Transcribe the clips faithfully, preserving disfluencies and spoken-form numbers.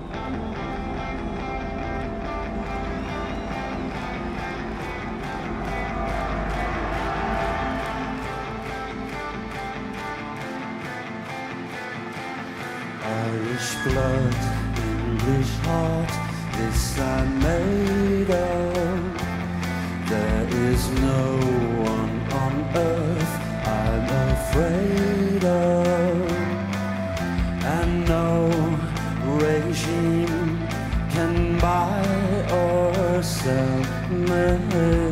Irish blood, English heart, this I'm made of. There is no one on earth I'm afraid of, and no regime can buy or sell me.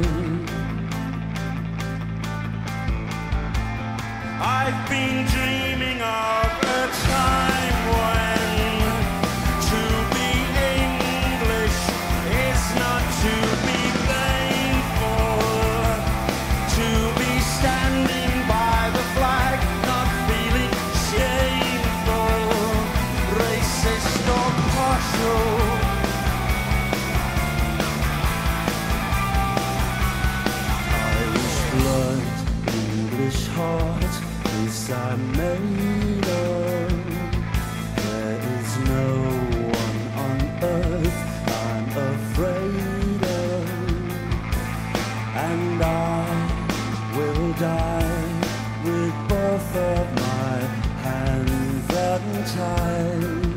I've been dreaming of a time when to be English is not to be painful, to be standing by the flag, not feeling shameful, racist or partial. Irish blood, English heart, this I'm made of. There is no one on earth I'm afraid of, and I will die with both of my hands untied.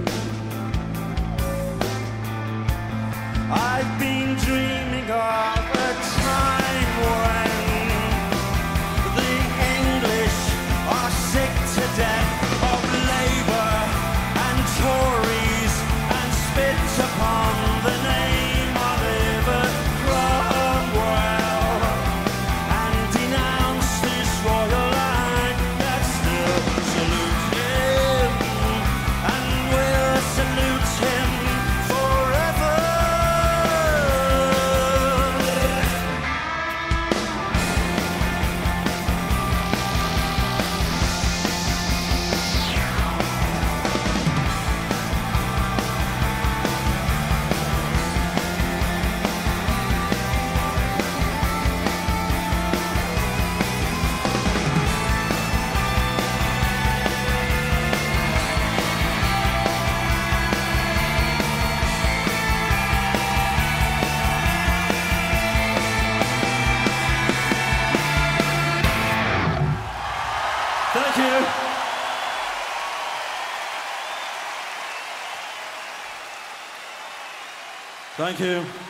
I've been dreaming of a time when the English are sick to death of Labour and Tories, and spit upon the name of Oliver Cromwell, and denounce this royal line that still salutes him and will salute him forever. Thank you. Thank you.